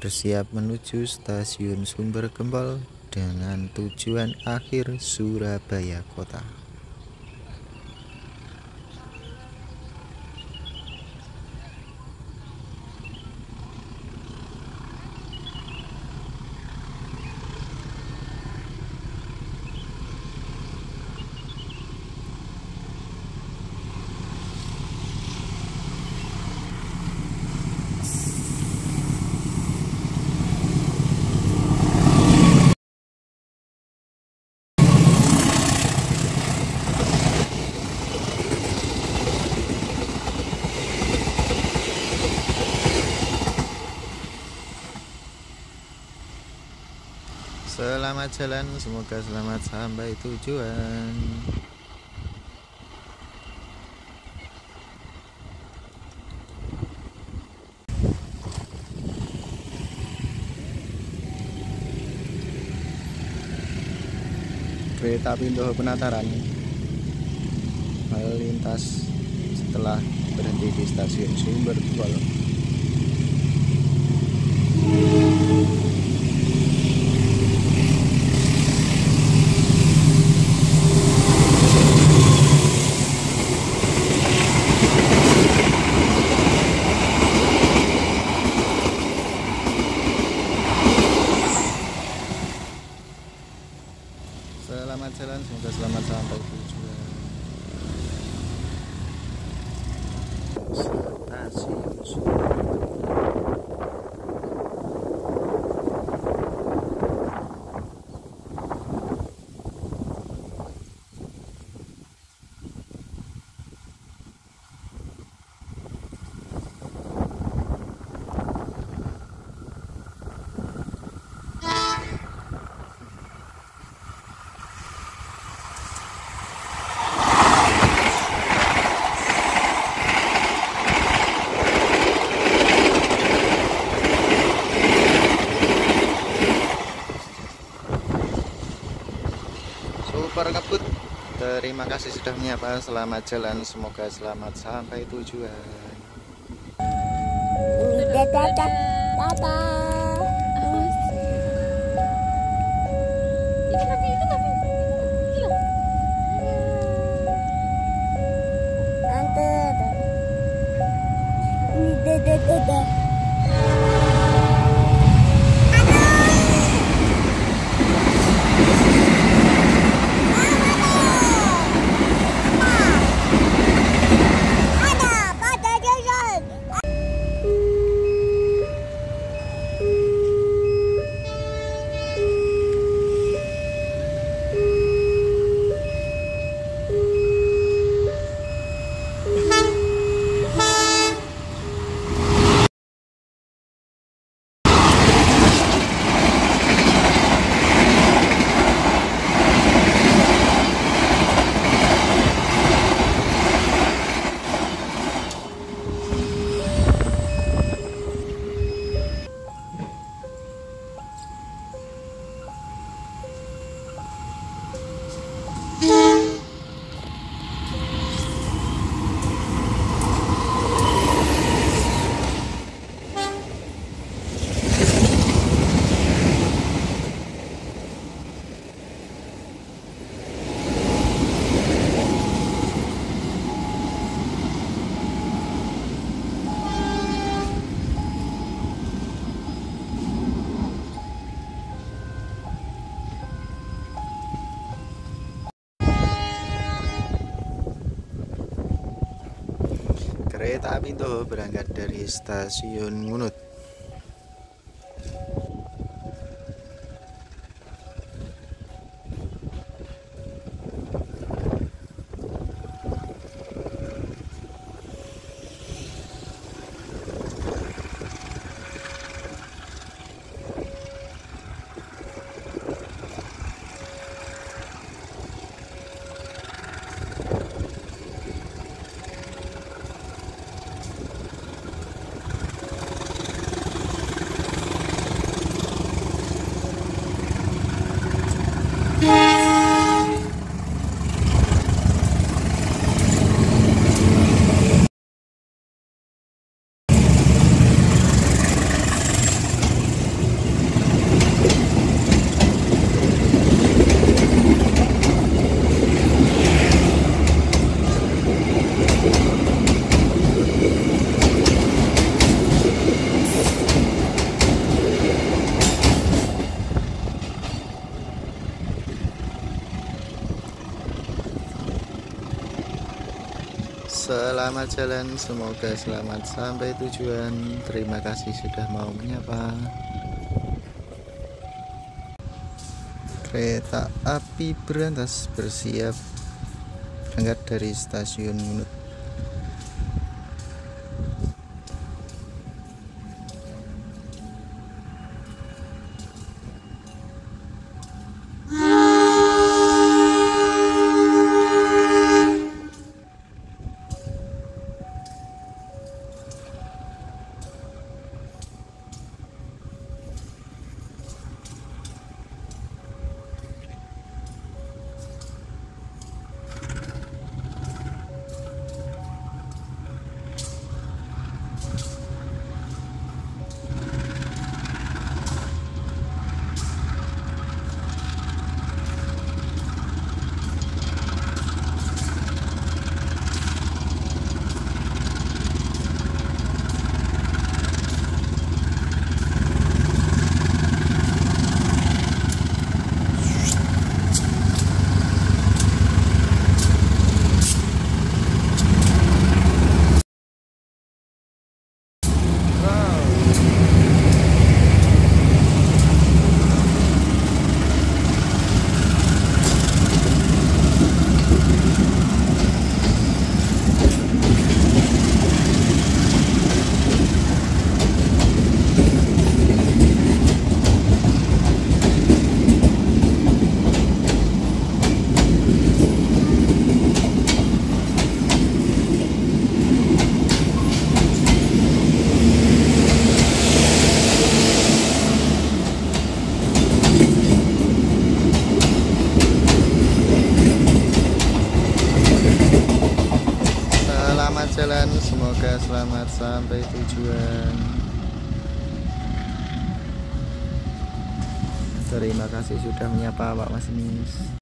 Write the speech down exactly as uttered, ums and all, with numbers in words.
bersiap menuju stasiun Sumber Gempol dengan tujuan akhir Surabaya Kota. Selamat jalan, semoga selamat sampai tujuan. Kereta api Indoho Penataran melintas setelah berhenti di stasiun Sumber Gempol. Selamat jalan, semoga selamat sampai tujuan. Stasiun Sumber Super ngebut. Terima kasih sudah menyapa. Selamat jalan, semoga selamat sampai tujuan. Dadah, dadah. Dadah, dadah. Kereta api Indoho berangkat dari stasiun Ngunut. Selamat jalan, semoga selamat sampai tujuan. Terima kasih sudah mau menyapa. Kereta api berantas bersiap berangkat dari stasiun Ngunut. Selamat jalan, semoga selamat sampai tujuan. Terima kasih sudah menyapa Pak Masinis.